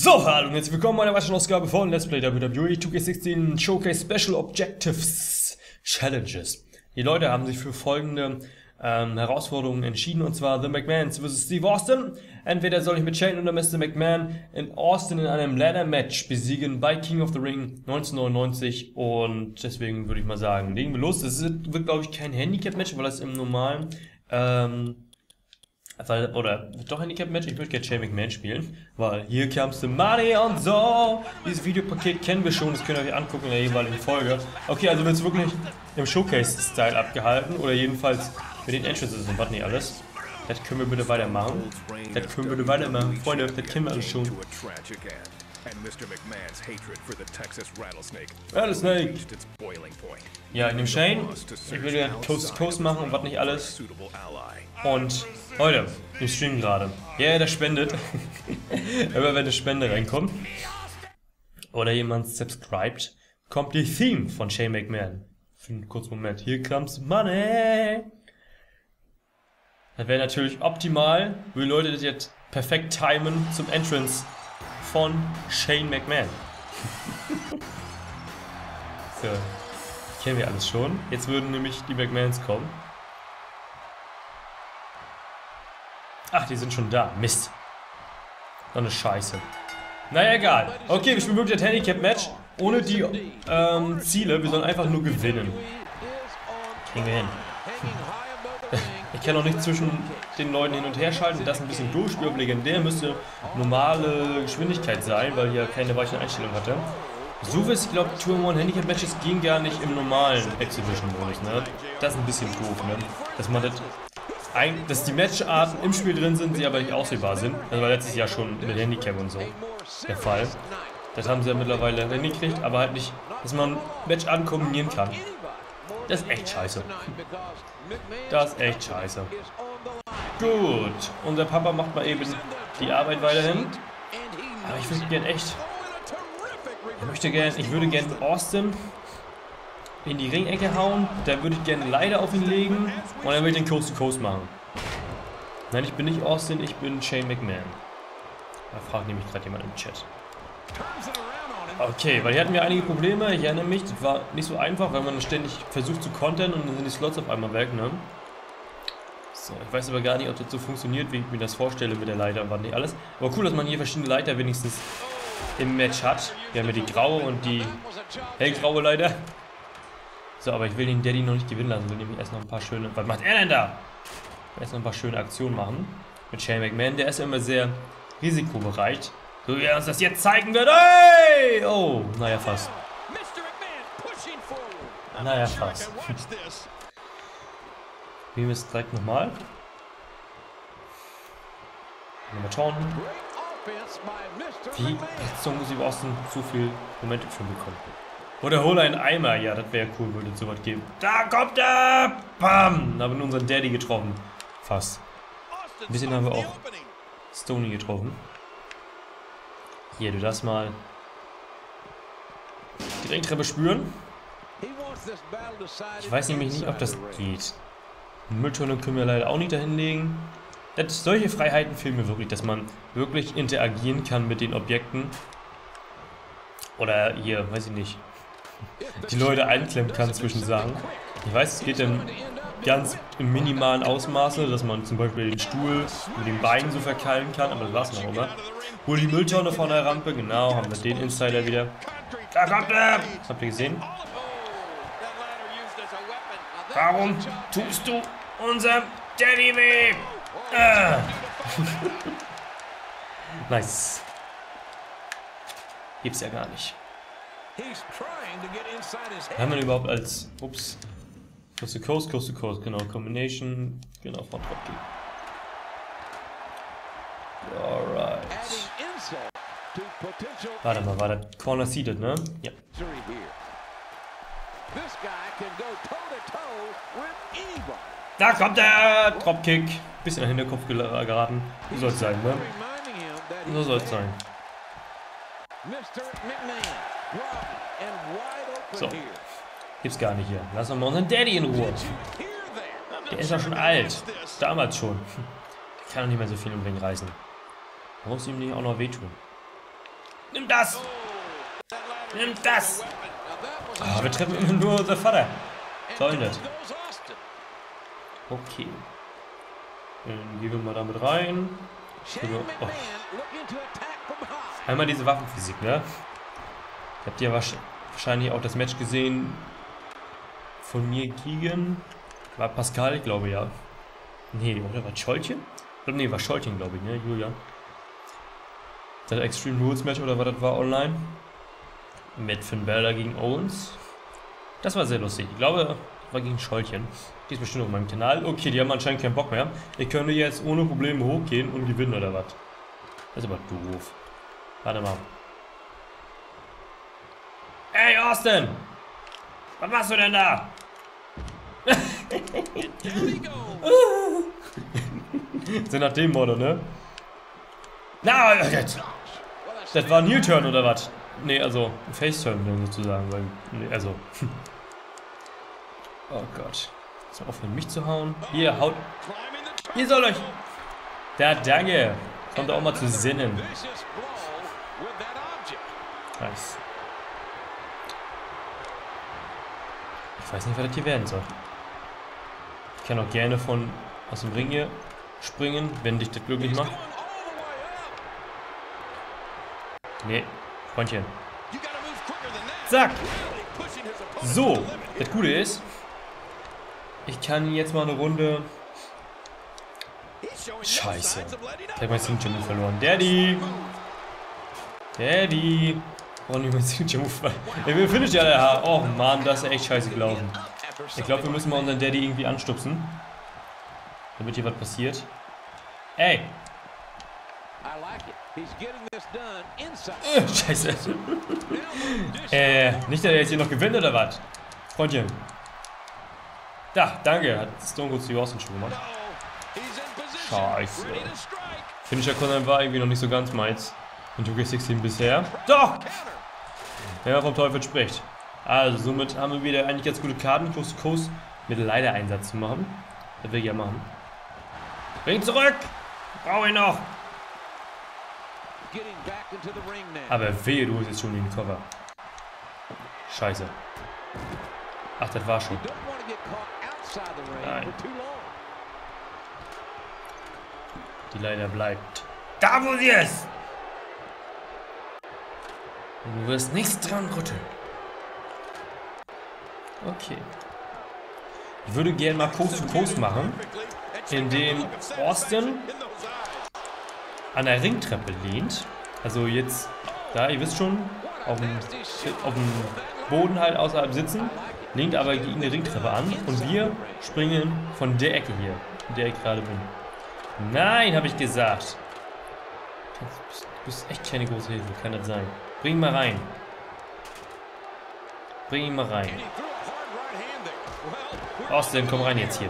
So, hallo und herzlich willkommen bei einer weiteren Ausgabe von Let's Play WWE 2K16 Showcase Special Objectives Challenges. Die Leute haben sich für folgende Herausforderungen entschieden, und zwar The McMahons vs. Steve Austin. Entweder soll ich mit Shane oder Mr. McMahon in Austin in einem Ladder Match besiegen bei King of the Ring 1999, und deswegen würde ich mal sagen, legen wir los. Es wird, glaube ich, kein Handicap-Match, weil das im normalen oder doch Handicap-Match, ich würde gerne Shane McMahon spielen, weil hier comes the money und so. Dieses Videopaket kennen wir schon, das könnt ihr euch angucken in der jeweiligen Folge. Okay, also wird es wirklich im Showcase-Style abgehalten, oder jedenfalls mit den Entrances und was nicht alles. Das können wir bitte weitermachen. Das können wir bitte weitermachen. Freunde, das kennen wir alles schon. Rattlesnake. Ja, in dem Shane, ich würde gerne Coast to Coast machen und was nicht alles. Und heute, im Stream gerade. Ja, der spendet. Immer wenn eine Spende reinkommt oder jemand subscribt, kommt die Theme von Shane McMahon. Für einen kurzen Moment. Here comes money. Das wäre natürlich optimal, wenn die Leute das jetzt perfekt timen zum Entrance von Shane McMahon. So, kennen wir alles schon. Jetzt würden nämlich die McMahons kommen. Ach, die sind schon da. Mist. So eine Scheiße. Naja, egal. Okay, wir spielen wirklich das Handicap-Match ohne die Ziele. Wir sollen einfach nur gewinnen. Kriegen wir hin. Ich kann auch nicht zwischen den Leuten hin und her schalten. Das ein bisschen durchspielen auf legendär. Müsste normale Geschwindigkeit sein, weil hier keine weichen Einstellungen hatte. So wie ich glaube, 2-in-1 Handicap-Matches gehen gar nicht im normalen Exhibition-Modus, ne? Das ist ein bisschen doof, ne? Dass die Matcharten im Spiel drin sind, sie aber nicht auswählbar sind. Das war letztes Jahr schon mit Handicap und so der Fall. Das haben sie ja mittlerweile hingekriegt, aber halt nicht, dass man Matcharten kombinieren kann. Das ist echt scheiße. Das ist echt scheiße. Gut, unser Papa macht mal eben die Arbeit weiterhin. Aber ich würde gern echt... Ich würde gerne Austin in die Ringecke hauen. Da würde ich gerne leider auf ihn legen. Und dann würde ich den Coast to Coast machen. Nein, ich bin nicht Austin, ich bin Shane McMahon. Da fragt nämlich gerade jemand im Chat. Okay, weil hier hatten wir einige Probleme. Ich erinnere mich, das war nicht so einfach, weil man ständig versucht zu kontern und dann sind die Slots auf einmal weg, ne? So, ich weiß aber gar nicht, ob das so funktioniert, wie ich mir das vorstelle mit der Leiter und was nicht alles. Aber cool, dass man hier verschiedene Leiter wenigstens im Match hat. Wir haben ja die graue und die hellgraue Leiter. So, aber ich will den Daddy noch nicht gewinnen lassen. Ich will nämlich erst noch ein paar schöne... Was macht er denn da? Ich will erst noch ein paar schöne Aktionen machen. Mit Shane McMahon. Der ist ja immer sehr risikobereit. So wie er uns das jetzt zeigen wird. Hey! Oh, naja, fast. Naja, fast. Wie wir es direkt nochmal. Nochmal schauen. Wie? Jetzt muss ich aus dem so viel Momente schon bekommen. Oder hole einen Eimer. Ja, das wäre cool, würde es sowas geben. Da kommt er! Bam! Da haben wir unseren Daddy getroffen. Fast. Ein bisschen haben wir auch Stoney getroffen. Hier, du darfst mal die Ringtreppe spüren. Ich weiß nämlich nicht, ob das geht. Mülltonne können wir leider auch nicht dahin legen. Solche Freiheiten fehlen mir wirklich, dass man wirklich interagieren kann mit den Objekten. Oder hier, weiß ich nicht, die Leute einklemmen kann zwischen Sachen. Ich weiß, es geht dann ganz im minimalen Ausmaße, dass man zum Beispiel den Stuhl mit den Beinen so verkeilen kann, aber das war's noch immer. Hol die Mülltonne von der Rampe, genau, haben wir den Insider wieder. Da kommt er! Habt ihr gesehen? Warum tust du unserem Daddy weh? Nice. Gibt's ja gar nicht. Haben wir überhaupt als... Ups. Coast to Coast, genau. Combination, genau, von Dropkick. Alright. Warte mal, war das Corner Seated, ne? Ja. Da kommt der Dropkick. Bisschen an den Hinterkopf geraten. So soll es sein, ne? So soll es sein. So. Gibt's gar nicht hier. Lassen wir mal unseren Daddy in Ruhe. Der ist ja schon alt. Damals schon. Der kann doch nicht mehr so viel im Ring reißen. Man muss ihm nicht auch noch wehtun. Nimm das! Nimm das! Ah, wir treffen immer nur unser Vater. Soll nicht. Okay. Dann gehen wir mal damit rein. Oh. Einmal diese Waffenphysik, ne? Habt ihr wahrscheinlich auch das Match gesehen von mir gegen... War Pascal, ich glaube ja. Nee, oder war Scholtchen? Nee, war Scholtchen, glaube ich, ne, Julian. Das Extreme Rules Match oder was das war online? Mit Finn Balor gegen Owens. Das war sehr lustig. Ich glaube, das war gegen Scholtchen. Die ist bestimmt auf meinem Kanal. Okay, die haben anscheinend keinen Bock mehr. Ich könnte jetzt ohne Probleme hochgehen und gewinnen oder was. Das ist aber doof. Warte mal. Ey, Austin! Was machst du denn da? So nach dem Motto, ne? Na, jetzt! Das war ein Heel-Turn oder was? Ne, also ein Face-Turn sozusagen. Weil, nee, also. Oh Gott. Jetzt aufhören, mich zu hauen. Hier, haut. Ihr sollt euch. Da, danke. Kommt auch mal zu Sinnen. Nice. Ich weiß nicht, was das hier werden soll. Ich kann auch gerne aus dem Ring hier springen, wenn dich das glücklich macht. Nee, Freundchen. Zack. So, das Gute ist, ich kann jetzt mal eine Runde... Scheiße. Ich habe mein Signature Move verloren. Daddy! Daddy! Oh, nicht mein Signature Move. Ich will Finish ja der. Oh Mann, das ist echt scheiße gelaufen. Ich glaube, wir müssen mal unseren Daddy irgendwie anstupsen. Damit hier was passiert. Ey! Scheiße. Nicht, dass er jetzt hier noch gewinnt oder was? Freundchen. Da, danke. Hat Stone Cold Steve Austin schon gemacht. Scheiße. Finisher Conan war irgendwie noch nicht so ganz meins. Und 2K16 bisher. Doch! Wenn man vom Teufel spricht. Also, somit haben wir wieder eigentlich ganz gute Karten, Coast to Coast mit Leiter-Einsatz zu machen. Das will ich ja machen. Bring zurück! Brauche ich noch! Aber wehe, du holst jetzt schon den Cover. Scheiße. Ach, das war schon. Nein. Die Leiter bleibt. Da, wo sie ist! Du wirst nichts dran rütteln. Okay. Ich würde gerne mal Coast to Coast machen, indem Austin an der Ringtreppe lehnt. Also jetzt, da, ihr wisst schon, auf dem Boden halt außerhalb sitzen, lehnt aber gegen eine Ringtreppe an und wir springen von der Ecke hier, in der ich gerade bin. Nein, habe ich gesagt. Du bist echt keine große Hilfe, kann das sein. Bring ihn mal rein. Bring ihn mal rein. Austin, komm rein jetzt hier.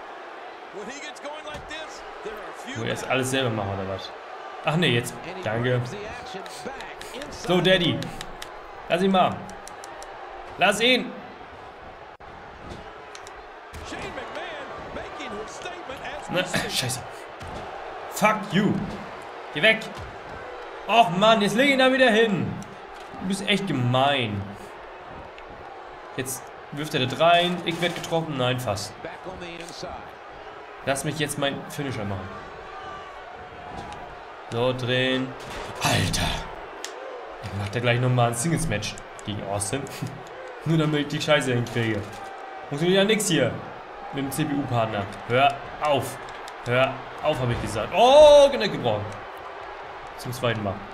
Wo jetzt alles selber machen oder was? Ach ne, jetzt. Danke. So, Daddy. Lass ihn mal. Lass ihn. Na, scheiße. Fuck you. Geh weg. Och Mann, jetzt leg ihn da wieder hin. Du bist echt gemein. Jetzt wirft er das rein. Ich werde getroffen. Nein, fast. Lass mich jetzt meinen Finisher machen. So, drehen. Alter. Dann macht er gleich nochmal ein Singles-Match gegen Austin. Nur damit ich die Scheiße hinkriege. Funktioniert ja nix hier. Mit dem CPU-Partner. Hör auf. Hör auf, habe ich gesagt. Oh, Genick gebrochen. Zum zweiten Mal.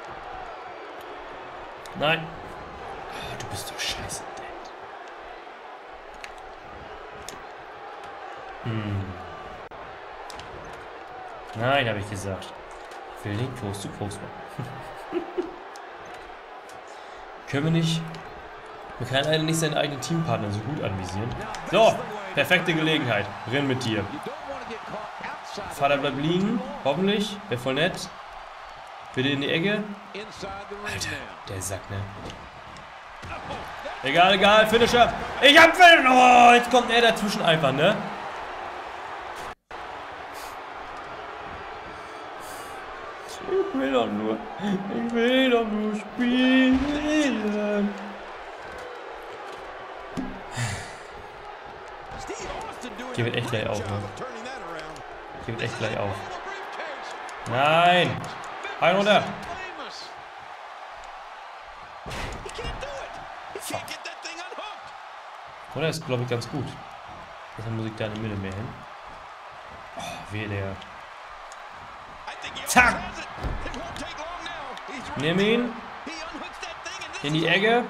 Nein. Oh, du bist doch scheiße, Dad. Nein, habe ich gesagt. Ich will den Coast to Coast machen. Können wir nicht... Man kann leider nicht seinen eigenen Teampartner so gut anvisieren. So, perfekte Gelegenheit. Renn mit dir. Vater bleibt liegen. Hoffentlich. Wäre voll nett. Bitte in die Ecke. Alter, der Sack, ne? Egal, egal. Finisher. Ich hab Finisher. Oh, jetzt kommt er dazwischen einfach, ne? Ich will doch nur Hier wird echt gleich auf, ne? Hier wird echt gleich auf. Nein! Rein runter! Fuck. Oder ist, glaube ich, ganz gut. Deshalb muss ich da in der Mitte mehr hin. Oh, weh, der. Zack! Nimm ihn. In die Ecke.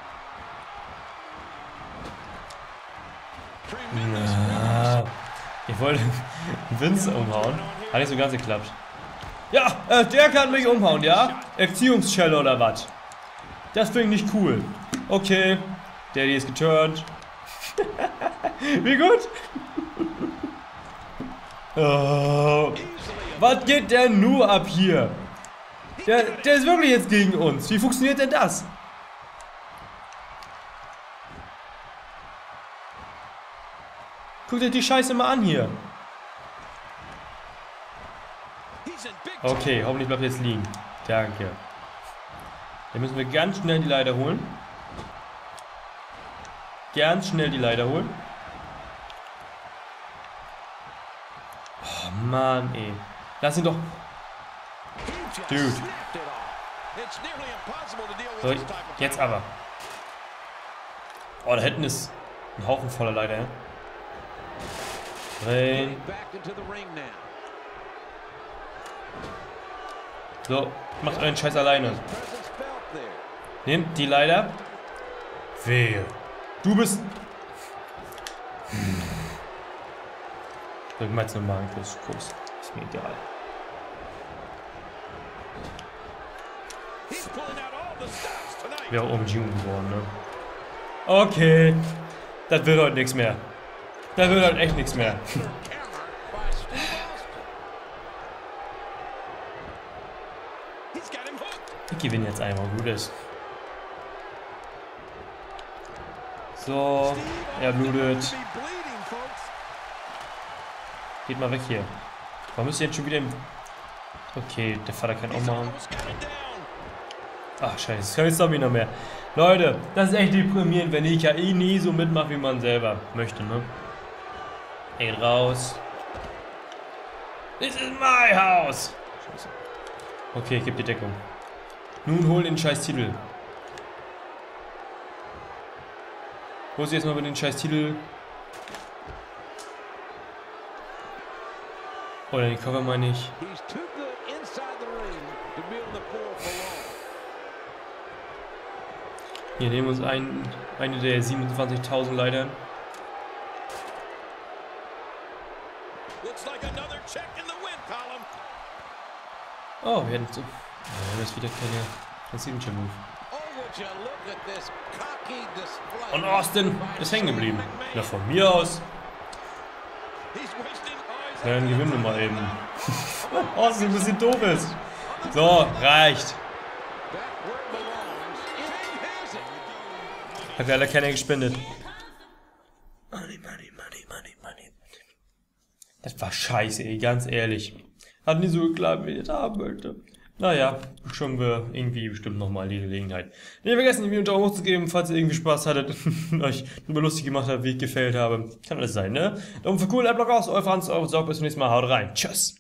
Na, ich wollte Vince umhauen. Hat nicht so ganz geklappt. Ja, der kann mich umhauen, ja? Erziehungsschelle oder was? Das finde ich nicht cool. Okay, Daddy ist geturnt. Wie gut? Oh, was geht denn nur ab hier? Der ist wirklich jetzt gegen uns. Wie funktioniert denn das? Guckt euch die Scheiße mal an hier. Okay, hoffentlich bleibt jetzt liegen. Danke. Dann müssen wir ganz schnell die Leiter holen. Ganz schnell die Leiter holen. Oh Mann, ey. Lass ihn doch. Dude. So, jetzt aber. Oh, da hinten ist ein Haufen voller Leiter. Drehen. So, macht euren Scheiß alleine. Nehmt die Leiter. Wehe. Du bist... Ich mach jetzt nochmal einen Kuss. Ist mir egal. Wäre auch OMG geworden, ne? Okay. Das wird heute nichts mehr. Das wird heute echt nichts mehr. Ich gewinne jetzt einmal, gut ist. So, er blutet. Geht mal weg hier. Warum ist jetzt schon wieder im... Okay, der Vater kann auch machen. Ach, scheiße, das kann ich Zombie noch mehr. Leute, das ist echt deprimierend, wenn die KI nie so mitmacht, wie man selber möchte, ne? Geht raus. This is my house. Scheiße. Okay, ich gebe die Deckung. Nun hol den scheiß Titel. Hol sie jetzt mal mit den scheiß Titel. Oder den Cover meine ich. Hier nehmen wir uns eine der 27.000 Leitern. Oh, wir hätten so. Ja, das ist wieder kein Signature Move. Und Austin ist hängen geblieben. Ja, von mir aus. Dann gewinnen wir mal eben. Austin ein bisschen doof ist. So, reicht. Hat leider keiner gespendet. Money. Das war scheiße, ey, ganz ehrlich. Hat nicht so geklappt, wie ich das haben wollte. Naja, schauen wir irgendwie bestimmt nochmal die Gelegenheit. Nicht vergessen, die Video unter hoch zu geben, falls ihr irgendwie Spaß hattet und euch drüber lustig gemacht habt, wie ich gefällt habe. Kann alles sein, ne? Daumen für cool, Adblock aus, euer Franz, eure Sorg, bis zum nächsten Mal, haut rein. Tschüss.